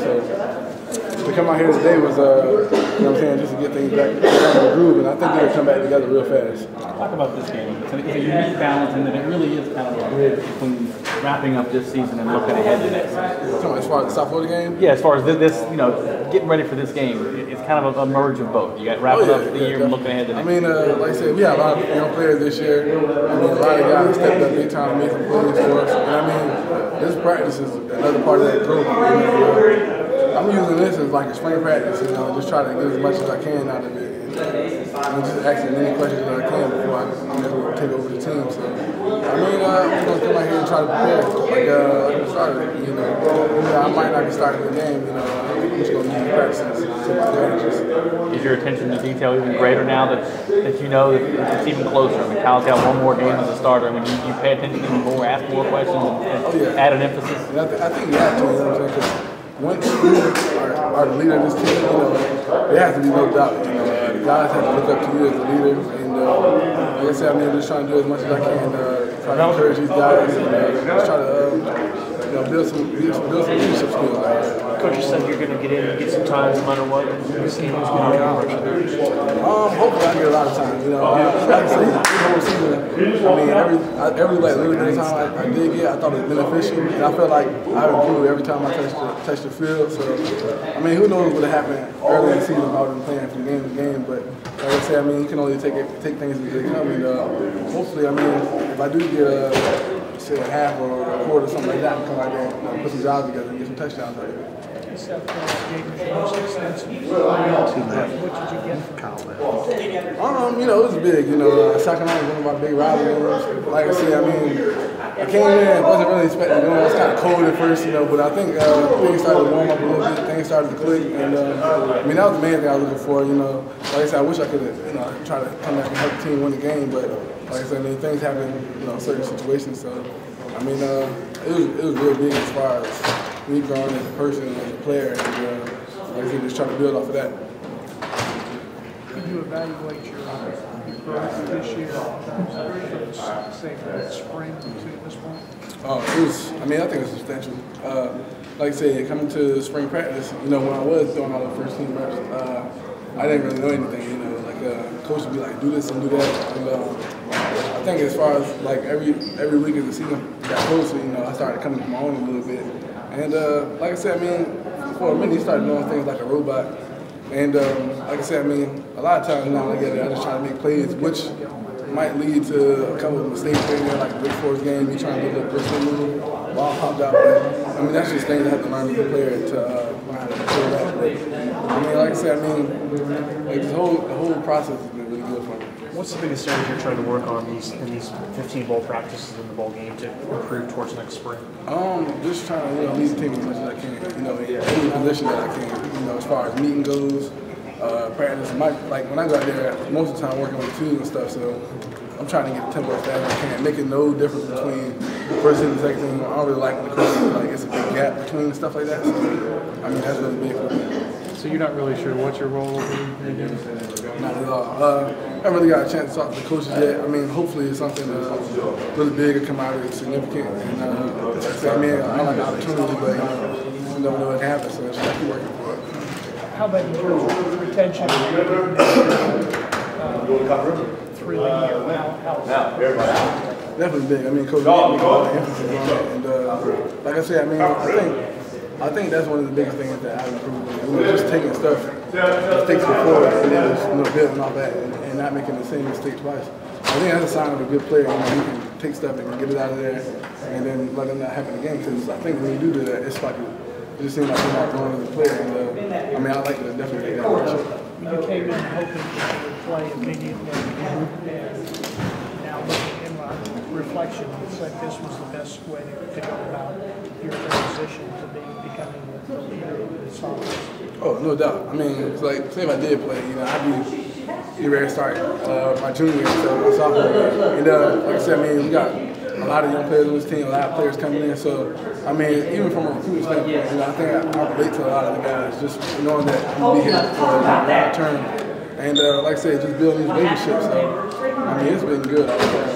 So to come out here today was, you know what I'm saying, just to get things back in the groove, and I think they'll come back together real fast. Talk about this game. It's a unique balance, and that it really is kind of a bridge between wrapping up this season and looking ahead to next season. As far as the South Florida game? Yeah, as far as this, you know, getting ready for this game, it's kind of a merge of both. You got wrapping up the year and looking ahead to next season. I mean, like I said, we have a lot of young players this year. I mean, a lot of guys stepped up big time to make some plays for us. And I mean, this practice is another part of that growth. I'm using this as like a spring practice, you know, just try to get as much as I can out of it. I'm just asking as many questions as I can before I take over the team. So, I mean, I'm going to come out here and try to prepare. Like I started, you know, I might not be starting the game, you know, I'm just going to need practice to my advantages. Is your attention to detail even greater now that you know that it's even closer? I mean, Kyle's got one more game as a starter. I mean, you pay attention even more, ask more questions, and add an emphasis? And I think you have to, you know what I'm saying? Because once you are the leader of this team, you know, there has to be no doubt, you know. The guys have to look up to you as a leader, and like I said, I'm just trying to do as much as I can, try to encourage these guys, and just try to you know, build some leadership skills. Coach, you said you're going to get in and get some time no matter what. This game is going to be hard. Hopefully I get a lot of time. You know, like I say, this whole season, I mean, every like little bit of time I did get, I thought it was beneficial, and I felt like I improved every time I touched the field. So, I mean, who knows what would happen early in the season if I was playing from game to game, but like I said, I mean, you can only take things as they come, and hopefully, I mean, if I do get say a half or a quarter or something like that, and come out there and put some jobs together and get some touchdowns out of it. You know, it was big. You know, Sacramento was one of my big rivalries. Like I said, I mean, I came in and wasn't really expecting to go. It was kind of cold at first, you know, but I think things started to warm up a little bit. Things started to click, and I mean, that was the main thing I was looking for. You know, like I said, I wish I could have, you know, tried to come back and help the team win the game, but like I said, I mean, things happen, you know, in certain situations. So, I mean, it was real big as far as me growing as a person, as a player, and like I said, just trying to build off of that. Can you evaluate your growth this year from, say, from spring to this point? It was, I mean, I think it's substantial. Like I said, coming to spring practice, you know, when I was doing all the first team reps, I didn't really know anything, you know, like coach would be like, do this and do that. And I think as far as like every week as the season got closer, you know, I started coming to my own a little bit. And like I said, I mean, for a minute, he started doing things like a robot. And like I said, I mean, a lot of times now I look at it, I just try to make plays, which might lead to a couple of mistakes in there, like the Big Force game, me trying to do the personal move, ball popped out. But I mean, that's just things I have to learn as a player to learn how to control that. But I mean, like I said, I mean, like the whole process has been really good for me. What's the biggest areas you're trying to work on in these 15 bowl practices in the bowl game to improve towards next spring? Just trying to, you know, lead the team as much as I can, you know, in any position that I can, you know, as far as meeting goes, practice. Like when I got there, most of the time working with twos and stuff, so I'm trying to get the tempo as fast as I can, making no difference between the first team and the second team. I don't really like when the coach, like, it's a big gap between and stuff like that, so I mean, that's really big for me. So you're not really sure what your role will be? Not at all. I haven't really got a chance to talk to the coaches yet. I mean, hopefully it's something really big or come out of it significant. And I mean, I like the opportunity, but you never know what can happen, so I just keep working for it. How about in terms of retention? 3 year now. Definitely big. I mean, Coach made a lot of emphasis on it. And like I said, I mean, I think that's one of the biggest things that I've improved. You know, just taking stuff, mistakes before, and then just, you know, building off that and not making the same mistake twice. I think that's a sign of a good player. You know, you can take stuff and get it out of there, and then let it not happen again. Because I think when you do that, it's like it just seems like you're not growing as a player. And I mean, I like to definitely take that direction. You came in hoping to play immediately, and now looking in reflection, it's like this was the best way to go about your transition to becoming the leader of this offense. Oh, no doubt. I mean, it's like, say if I did play, you know, I'd be ready to start my junior year, so my sophomore year. And like I said, I mean, we got a lot of young players on this team, a lot of players coming in. So, I mean, even from a recruiting standpoint, you know, I think I relate to a lot of the guys, just knowing that I'm going to be here for a long term. And like I said, just building these relationships. So, I mean, it's been good.